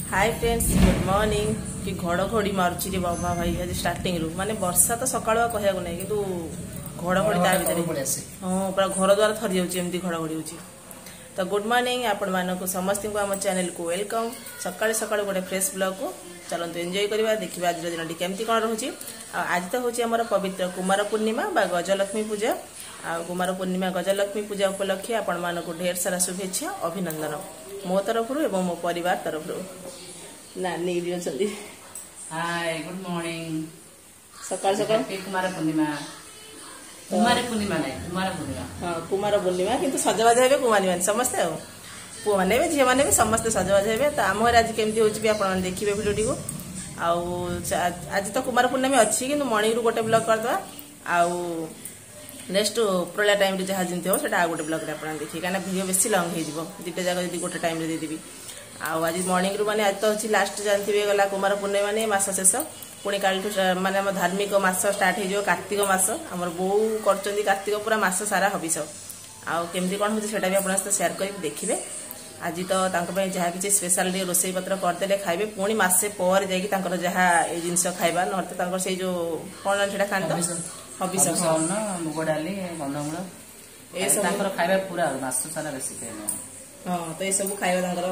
Hi friends good morning कि घड़घड़ी मारुची रे बाबा भाई आज स्टार्टिंग रु माने वर्षा तो सकाळुआ कहया को नै किंतु घड़घड़ी ता भीतर हां पूरा घर द्वार थरी जाउची एमती घड़घड़ी होची। तो गुड मॉर्निंग आपण मानको समस्त को हम चैनल को वेलकम। सकाळ सकाळ गोटे फ्रेश ब्लॉग को चलंतु एंजॉय करबा देखिबा आज दिन केमती कोन रहउची। आज तो होची हमर पवित्र कुमार पूर्णिमा बा गजलक्ष्मी पूजा। कुमार पूर्णिमा गजलक्ष्मी पूजा उपलक्षे आपण मानको ढेर सारा शुभेच्छा अभिनंदन मो तरफ एवं मो परिवार तरफ नानी भी। Hi good morning. सकाळ सकाळ कुमार पूर्णिमा कुमार पूर्णिमा नहीं कुमार पूर्णिमा हाँ कुमार पूर्णिमा किंतु सजबाज हे कुमारी मान समस्ते पु मैंने भी झी मैंने भी समस्ते सजबाज हे। तो आम घर आज केमती होची भी आपण देखिबे वीडियो को। आज तो कुमार पूर्णिमा अच्छी कि मॉर्निंग रु गोटे ब्लॉग करदवा आउ नेक्स्ट उपरला टाइम रे जहाँ जिनते हो सेटा गोटे ब्लॉग रे आपण देखि काना वीडियो बेसी लॉन्ग हे जिवो दिटे जागा जदी गोटे टाइम रे दे देबी। आज मॉर्निंग रु माने आज तो अछि लास्ट जानथिबे गला कुमार पूर्णिमा माने मास शेष पुणी काल माने हम धार्मिक मास स्टार्ट हो कार्तिक मास हमर बो करचंदी कार्तिक पूरा मास सारा हबिस आउ केमती कोन होची सेटा भी आपण सहित शेयर करि देखिबे। आज तो तांको पे जहा किछि स्पेशल डे रोसई पत्र करदेले खाइबे पुणी मासे पर जाई कि तांकर जहा ए जिंस खाइबा न तो तांकर से जो कोन सेटा खान हबिस न मुग डाली गंधमूल ए सब तांकर खाइबा पूरा मास सारा बेसी पेन। हां तो ए सब खाइबा तांकर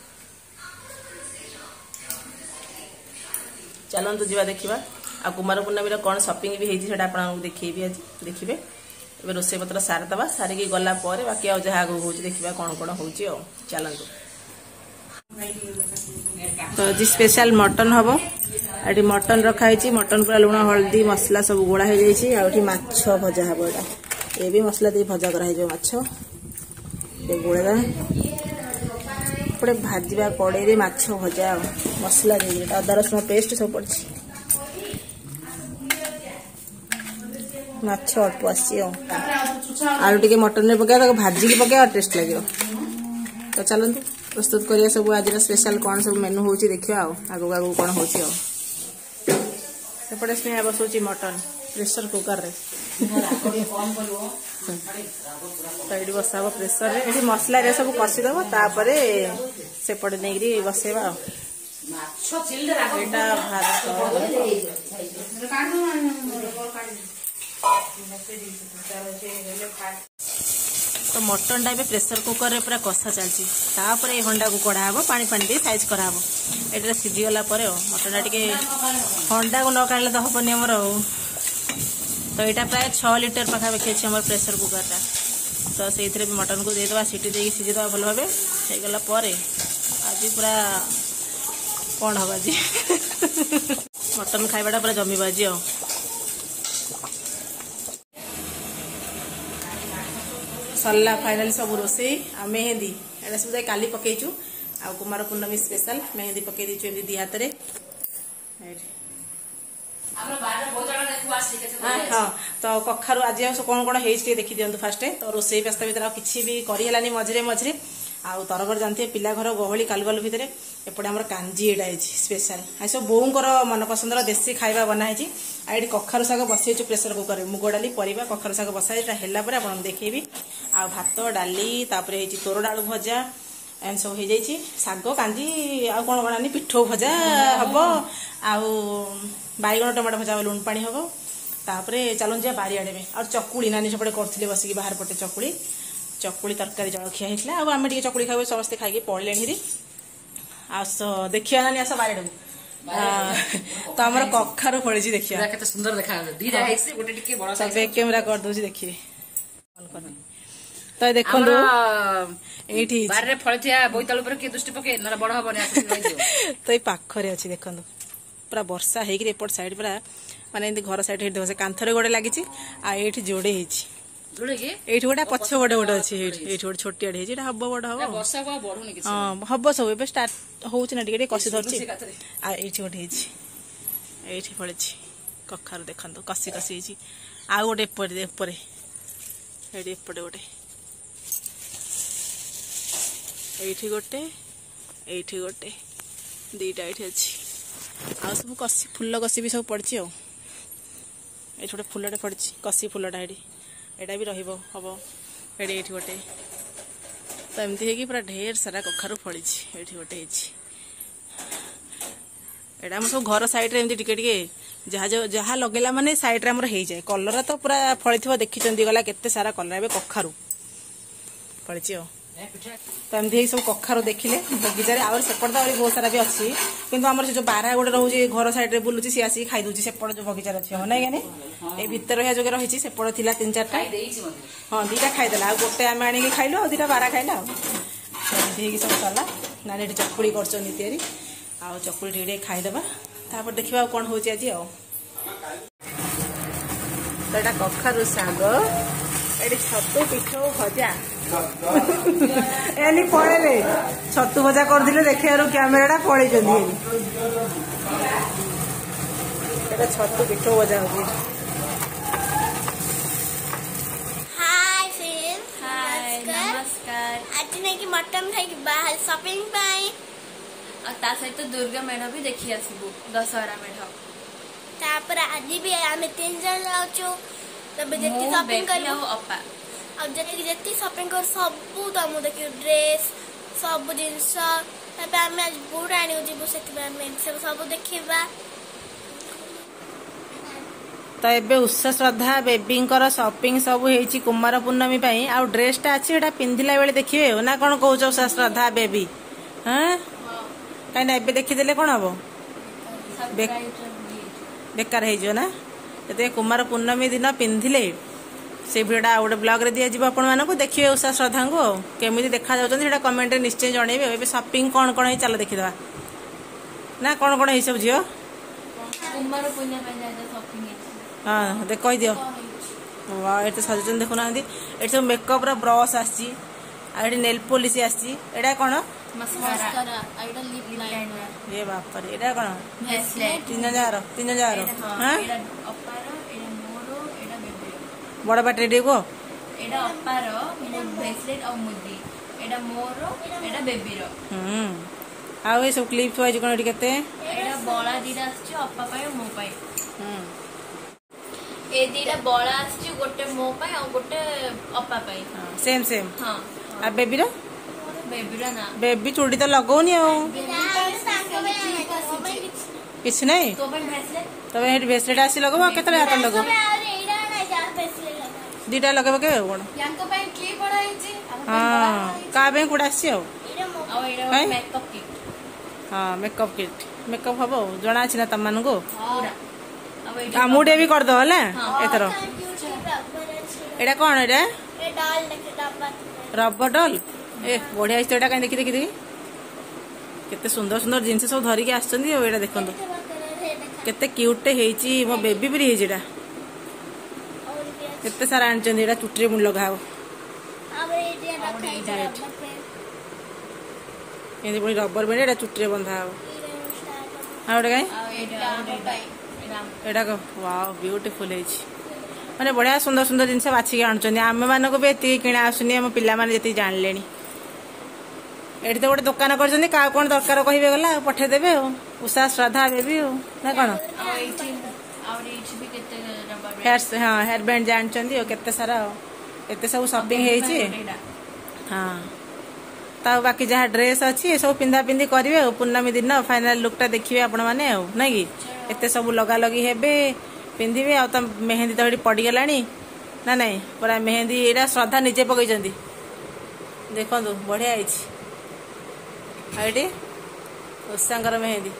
चलतु जा देखा। आ कुमार पूर्णमी कौन शॉपिंग भी होती है आपको देखी आज देखिए। ए रोसई पत्र सारिदबा सारिकी गला बाकी आज जहाँ आगे हो देखा कौन कौन हो चलतु। तो आज स्पेशल मटन हम ये मटन रखाई मटन पूरा लुण हल्दी मसला सब गोड़ा हो जाए माछ भजा हम यहाँ ये भी मसला दे भजा कराई माछ गोड़ा पड़े भाजवा कड़े माछ भजा मसला दे अदा रसुण पेस्ट सब पड़ी माछ अल्प आलू टे मटन में पका भाजिकी पका टेस्ट लगे। तो चलते प्रस्तुत करिया सब आज स्पेशल कौन सब मेनू हो देखिए आगू आगू कौन हो सेपटे स्नेहा बसौची मटन प्रेशर कुकर रे तो ये बसा प्रेसर रे ये मसला रे सब कषिदब तापरे सेपटे नहीं बसेबा तो मटन टा प्रेशर कुकर रे पूरा कषा चलती तापर ये हंडा को कड़ा हम पानी पानी दे साइज कराब ये सीझीगला मटन टा टे हंडा को न काढ़ले तो हेनी आमर। तो यहाँ प्राय 6 लिटर पाखापाखि अच्छी आम प्रेशर कुकर टा तो से भी मटन को देदेवा सीटी दे सीझीदवा भल भाव हो आज पूरा कौन हम आज मटन खाइबाटा पूरा जमीब आज। सरला फाइनल सब रोसई आ मेहंदी एटा सब काली पकईचु आ कुमार पूर्णमी स्पेशल मेहंदी पकई दीचु एमती दी हाथ रे। हाँ तो कखारू आज कौन कौन है देखी दिंतु फास्ट। तो रोसई व्यस्त भर किसी भी करहलानी मझे मझे आउ तरबर जानते पिला घर गहली कालुकाल भितर एपटे आम कांजी एटा स्पेशल आ सब बोऊर मनपसंद देशी खाଇବା बनाई। आई कखारू शाग बसईचु प्रेशर कुकर में मुग डाली परिवा कखारू शाग बसाई है देखी आ भात डाली तोरड आलू भजा एम सब हो जाइए शाग कांजी आ कौन बनानी पिठो भजा हम आउ बैगण टमाटो भजा लुण पानी हम तापर चलन जा बारियाड़े में और चकुली नानी सेपटे करते बसिक बाहर पटे चकुली तरकारी जलखिया होता है आम टे चकुली खाऊ समस्ते खाई पड़े आस देखिए नानी आस बारियाड़े तो आम कखारू फड़ी देखिए सुंदर देखा कैमेरा कर दूसरी देखिए तो देखो दृष्टि पके बड़ हम तो ये पाखरे अच्छी देखो पूरा वर्षा होपट साइड पूरा माने घर साइड से कांथरे गोटे लगी ये जोड़े ये गोटे पछ गोटे गोटे अच्छी ये गोटे छोटिया हम बड़ हम हम सब ए स्टार्ट होना टे कषि धरती ये गोटे ये फड़ी कखारू देखो कषि कषि आउ गोटे एपटे एपटे गोटे ये गोटे ये गोटे दीटा ये अच्छी आ सब कषि फुल कषि भी सब पड़ी ये गोटे फुलटे पड़ी कषि फुलटा ये भी रही हम ये गोटे तो एमती है पूरा ढेर सारा कखारू फड़ी ये गोटे एटा हम सब घर साइड रे एमती टिके टिके जहाँ लगेला माने साइड रे हमर हेई जाए कलर तो पूरा फळिथिबो देखिचंदी गला केते सारा कलर एबे कखारू फळिछि हो तो एमती सब कखारू देखिले बगीचारे आवर सेपट तो बहुत सारा भी अच्छी किंतु हमर से जो बारा गोटे रहउछि घर साइड रे बुलुछि सी आसी खाइ दोछि सेपट जो बगीचार अछि हो नै गाने ए भीतर रहिया जगे रहिछि सेपट थिला 3-4टा हां दीटा खाइ देला आ गोटे आमे आनी के खाइलो आ दीटा बारा खाइला एमती सब चला नानी चकुड़ी करछन तयारी आ चकुड़ी ढेड़े खाई देबा तापर देखिबा कोन होछि आज आ एटा कखारू साग एडी छतु पिठो भजा एनी पळेले छतु भजा कर दिले देखियारो कैमराटा पळै जंदी एटा छतु पिठो भजा होछि। हाय फ्रेंड्स हाय नमस्कार आज नहीं कि मटन खाई बाहर शॉपिंग पाई और ता सहित दुर्गा मेढ़ भी देखी आसबू दशहरा मेढ़ तापर आज भी आमे 3 जन जाउछु तबे जेती शॉपिंग करबो अपा और जेती शॉपिंग कर सब तमु देखि ड्रेस सब जिंस तबे आमे आज बुट आनी जिबु सेति आमे सब देखिबा तो एबे उषा श्रद्धा बेबींकर शॉपिंग सब हेची कुमार पूर्णमी पई आ ड्रेसटा अछि एटा पिंधिला बेले देखिबे ना कोन कहउछ उषा श्रद्धा बेबी हां काई ना एबे देखि देले कोन हबो बेकार हे जो ना ते कुमार पूर्णमी दिन पिंधिले से भिडा गोटे ब्लॉग रे दिया जिवो आपण मानको देखिबे उषा श्रद्धा को केमिति देखा जाउछन सेटा कमेंट रे निश्चय जणेबे एबे शॉपिंग कोन कोन हे चलो देखिदवा ना कोन कोन हे सब जियो कुमार पूर्णिमा पे जाय शॉपिंग हां देख कहि दियो वाह एते सजन देखु ना हंदी एते सब मेकअप रो ब्रश आसी आ एटे नेल पॉलिश आसी एटा कोन मस्कारा आइडल लिप लाइनर ये बाप रे एटा कोन ब्रेसलेट 3000 हां एडा अपारो एडा मोरो एडा बेबी बड़ बैटरी डे को एडा अपारो ब्रेसलेट और मुदी एडा मोरो एडा बेबी रो आ ए सब क्लिप थोइ कोन एटी केते एडा बळा दिदा आछि अपा पाय मो पाय ए दिदा बळा आछि गोटे मो पाय और गोटे अपा पाय सेम सेम हां आ बेबी रो ना बेबी चूड़ी तो लगौनी आ किछ नहीं तो ब्रेसलेट तबे हेड ब्रेसलेट आसी लगबो केतले हाथ लगो दीटा लगबो के कोन यांको पाय क्लिप बडा हिची हां का बे कुडा आसी आ और एडा मेकअप किट हां मेकअप किट मेकअप हबो जणा अछि ना तमन को पूरा अब आ मुडे भी कर दो हला एतरो एडा कोन एडा ए डाल देखे डब्बा रबर डॉल ए बढ़िया हिस्से एटा काई देखि देखि देखि केते सुंदर सुंदर जिंस सब धरि के आछचंदी ओ एटा देखंतु केते क्यूट हेची मो बेबी भी हेची एटा केते सारा आनचंदी एटा चुटरी मुन लगाओ अब एडिया रखा एंदी बडी रबर बेडे एटा चुटरी बंधा हो आ ओटा काई एटा को वाओ ब्यूटीफुल हेची माने बढ़िया सुंदर सुंदर जिनस बाछि के आनचंदी आमे मानको बे एति किना आसुनी हम पिल्ला माने जति जान लेनी एठी तो गोटे दुकान करछंदी का कोन दरकार कहिबे गला पठे देबे हो उषा श्रद्धा बेबी हो ना कोन हेयर बैंड जानचंदी हो केते सारा एते सब शॉपिंग हेची हां ता बाकी जहा ड्रेस अछि सब पिंदा पिंदी करिवे पूर्णमी दिन फाइनल लुकटा देखिबे आपण माने हो नै कि एते सब लगा लगी हेबे पिंधिबे आ त मेहंदी तो पड़ी गलानी ना नहीं पूरा मेहंदी एटा श्रद्धा निजे पकई जंदी देखंतु बढ़िया आइछि आइडी उषांकर मेहंदी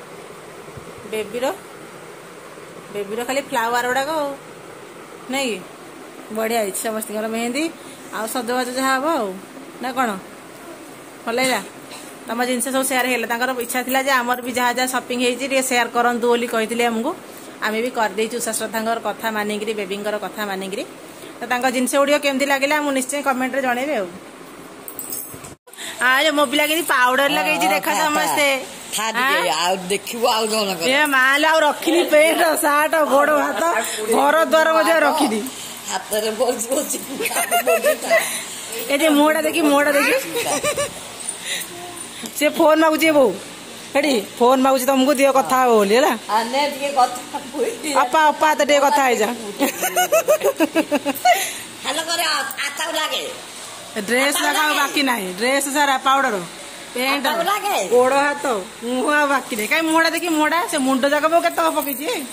बेबीर खाली फ्लावर गुड़ाक नहीं बढ़िया आइछि समस्त मेहंदी आ सजबाज जहाँ हम ना कौन भल लगा तुम जिनस सब सेयार है इच्छा थी आमर भी जहाँ जहाँ शॉपिंग होती सेयार करूँ बोली कहते आमको आम भी करदे उषा श्रद्धा कथा मानिक बेबींकर कथा मानिक तो जिनस गुड़िक केमती लगे मुझे निश्चय कमेंट रे जनइबे आज मो पिला के पाउडर लगे देखा समस्ते माल आ रखी पेंट सार्ट गोड़ हाथ घर द्वार रखी ये मुहटा देखी से फोन मागुचे बो हेडी फोन मागुचे तुमको दियो कथा बोली है अपा अपा तो कथा है जा ड्रेस लगाओ बाकी नहीं ड्रेस सारा पाउडर पेंट गोड़ हाथ मुह आ बाकी नहीं कहीं मुहड़ा देखी मुहड़ा से मुंड जाक केत पकई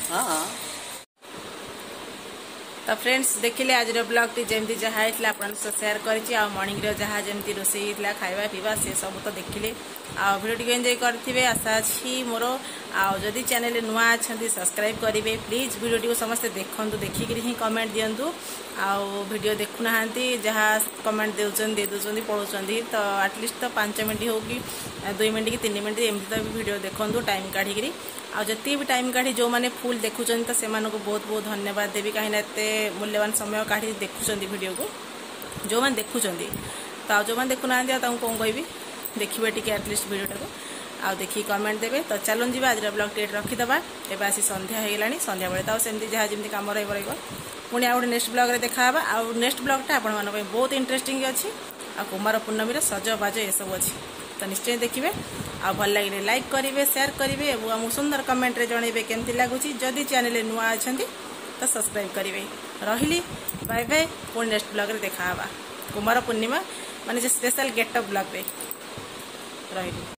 तो फ्रेंड्स देखिले आज ब्लॉग टी जमी जहाँ होता आप सेयार कर मॉर्निंग जहाँ जमी रोसे होता खावा पीवा से सब तो देखिले भिडियो एंजॉय करेंगे आशा अच्छी मोर आदि चैनल नुआ अच्छा सब्सक्राइब करेंगे प्लीज वीडियो समस्ते देखूँ देखिक ही कमेंट दिंतु वीडियो देखुना जहाँ कमेंट दे दौरान पढ़ाऊँ तो आटलिस्ट तो 5 मिनट हो कि 2 मिनट कि 3 मिनट एमती तो वीडियो देखूँ टाइम काढ़ी आती भी टाइम काढ़ी जो मैंने फुल देखुं तो से बहुत बहुत धन्यवाद देवी कहीं एत मूल्यवान समय काढ़ी देखुं वीडियो को जो मैंने देखुं तो जो मैंने देखुना कौन कहि देखिए टी एटलिस्ट वीडियोटा को आउ देखिए कमेंट देवे तो चलन जी आज ब्लॉग टी रखीदे एवं आसी संध्या होगलानी संध्या बेले तो सेमती जहाँ जमी कम रही पुणी आ नेक्स्ट ब्लॉग रे देखा आउ नेक्स्ट ब्लॉगटा आपण मानक बहुत इंटरेस्टिंग अच्छी आ कुमार पूर्णमी सजबाज ये सब अच्छी तो निश्चय देखिए आ भल लगे लाइक करेंगे शेयर करेंगे और आमको सुंदर कमेंट रे जनइबे केमती लगुच जदि चैनल नुआ अच्छा तो सब्सक्राइब करेंगे रही बाय बाय पुणी नेक्स्ट ब्लॉग रे देखा कुमार पूर्णिमा माने स्पेशल गेटअप ब्लॉग रे रही।